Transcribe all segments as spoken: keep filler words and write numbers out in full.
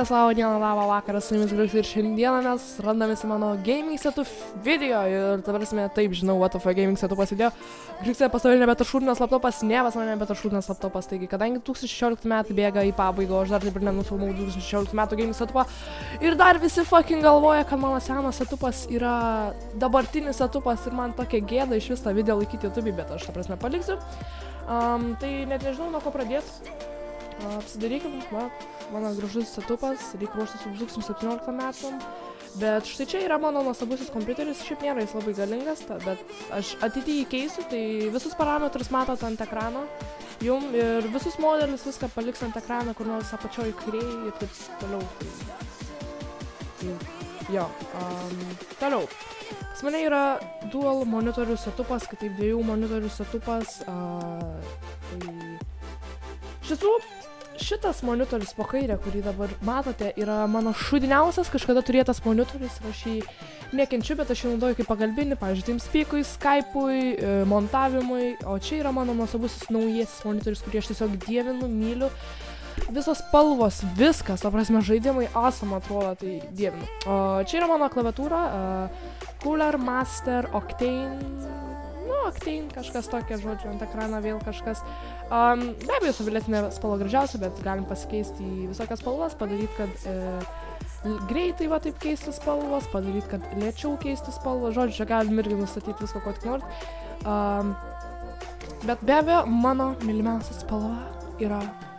Labas, labą dieną, labą vakarą, su jumis Griuks ir šiandieną mes randamės į mano gaming setų video ir dabar esame taip žinau, what of a gaming setų pasidėjo. Griuksė pastovė nebetašūrinės laptopas, ne pas mane nebetašūrinės laptopas, taigi kadangi du tūkstančiai šešiolikti metai bėga į pabaigą, aš dar taip ir nenufilmau du tūkstančiai šešioliktų metų gaming setupą ir dar visi fucking galvoja, kad mano senas setupas yra dabartinis setupas ir man tokia gėda iš vis tą video laikyti YouTube, bet aš tą prasme paliksiu. Um, tai net nežinau, nuo ko pradėti. Apsidarykim, va, mano gražus setupas, reikia ruoštis du tūkstančiai septynioliktam metam, bet štai čia yra mano nuostabusis kompiuteris, šiaip nėra jis labai galingas, ta, bet aš ateityje jį keisiu, tai visus parametrus matot ant ekrano, jum ir visus modelius viską paliks ant ekrano, kur nors apačioj kairėj ir taip toliau. Tai, jo, um, toliau. Pas mane yra dual monitorių setupas, kitaip dviejų monitorių setupas, uh, tai iš tiesų, šitas monitorius po kairę, kurį dabar matote, yra mano šūdiniausias kažkada turėtas monitorius ir aš jį nekenčiu, bet aš jį naudoju kaip pagalbinį, pavyzdžiui, TeamSpeak'ui, Skype'ui, montavimui, o čia yra mano nuosabusis naujasis monitorius, kurį aš tiesiog dievinu, myliu. Visos spalvos, viskas, ta prasme, žaidimai awesome atrodo, tai dievinu. O čia yra mano klaviatūra, uh, Cooler Master Octane. Nu, Octane, kažkas tokia, žodžiu, ant ekrano vėl kažkas. Um, be abejo, su violetinė spalva gražiausia, bet galim pasikeisti į visokias spalvas, padaryti, kad e, greitai va taip keisti spalvas, padaryti, kad lėčiau keisti spalvas. Žodžiu, čia galim irgi nustatyti visko, ko tik norit. Um, bet be abejo, mano mylimiausia spalva yra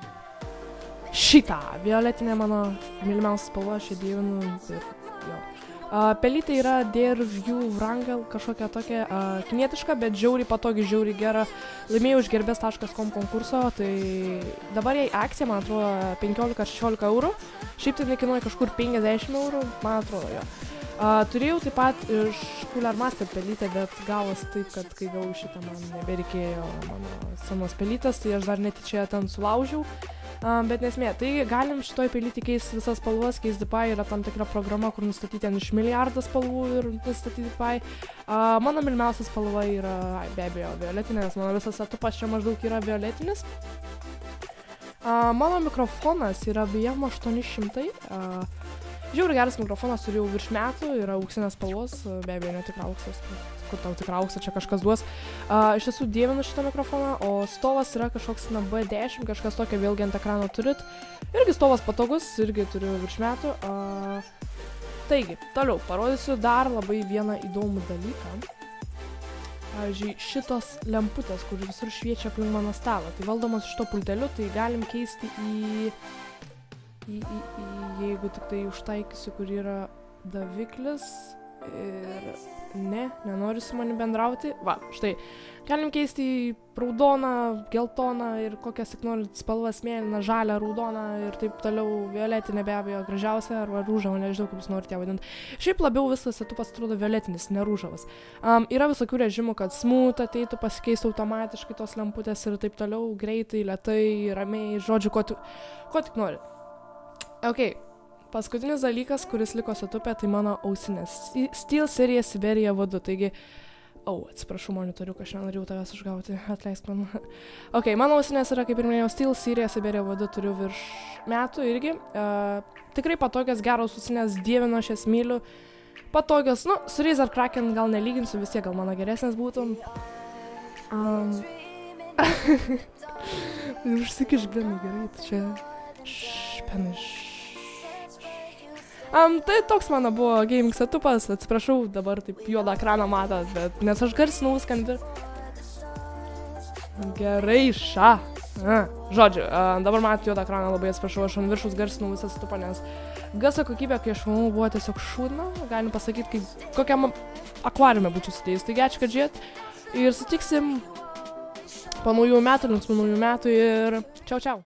šitą. Violetinė mano mylimiausia spalva, aš ją dievinu ir jo. Uh, pelytė yra D R View Wrangel, kažkokia tokia uh, kinietiška, bet žiauriai patogi, žiauriai gera. Laimėjau iš gerbės taškas com konkurso, tai dabar jai akcija, man atrodo, penkiolika šešiolika eurų. Šiaip tai nekainuoja kažkur penkiasdešimt eurų, man atrodo, jo. Uh, turėjau taip pat iš Cooler Master pelytę, bet gavos taip, kad kai gavau šitą, man nebereikėjo mano senos pelytės, tai aš dar netyčia ten sulaužiau. Um, bet nesmė, tai galim šitoj pelytį keisti visas spalvas, keisti Pi, yra tam tikra programa, kur nustatyti ten iš milijardą spalvų ir nustatyti Pi. Uh, mano mylimiausia spalva yra, ai, be abejo, violetinė, nes mano visas setupas čia maždaug yra violetinis. Uh, mano mikrofonas yra B M aštuoni šimtai. Uh, Žiauriai geras mikrofonas, turėjau virš metų, yra auksinės spalvos, be abejo, netikra auksas, kur tau tikra auksą čia kažkas duos. Uh, iš tiesų dievinu šitą mikrofoną, o stovas yra kažkoks na B dešimt, kažkas tokio vėlgi ant ekrano turit. Irgi stovas patogus, irgi turiu virš metų. Uh, taigi, toliau, parodysiu dar labai vieną įdomų dalyką. Pavyzdžiui, šitos lemputės, kur visur šviečia aplink mano stalą, tai valdomos šito pulteliu, tai galim keisti į... Į, į, į, jeigu tik tai užtaikysiu, kur yra daviklis ir ne, nenori su mani bendrauti. Va, štai, galim keisti į raudoną, geltoną ir kokias tik norit spalvas, mėlyną, žalią, raudoną ir taip toliau, violetinė be abejo gražiausia, arba rūžavą, nežinau, kaip jūs norite ją vadinti. Šiaip labiau visas setupas atrodo violetinis, ne rūžavas. Um, yra visokių režimų, kad smooth ateitų, pasikeistų automatiškai tos lemputės ir taip toliau, greitai, lėtai, ramiai, žodžiu, ko, tu, ko tik norit. Ok, paskutinis dalykas, kuris liko setupė, tai mano ausinės. SteelSeries Siberia V du, taigi... Au, oh, atsiprašau monitoriuką, aš nenorėjau tavęs išgauti, atleisk man. Ok, mano ausinės yra, kaip ir minėjau, SteelSeries Siberia V du, turiu virš metų irgi. Uh, tikrai patogios, geros ausinės, dievinu, aš jas myliu. Patogios, nu, su Razer Kraken gal nelyginsiu, vis tiek gal mano geresnės būtų. Um... Užsikiš benai, gerai, tai čia... Špenai, Um, tai toks mano buvo gaming setupas, atsiprašau, dabar taip juodą ekraną matot, bet nes aš garsinau viską ant vir... Gerai, ša. A, žodžiu, uh, dabar matot juodą ekraną, labai atsiprašau, aš ant viršus garsinau visą setupą, nes garso kokybė, kai aš filmavau, buvo tiesiog šūdna, galim pasakyti, kaip kokiam akvariume būčiau sudėjus. Taigi ačiū, kad žiūrėt ir sutiksim po naujų metų, linksmų naujų metų ir čiau čiau.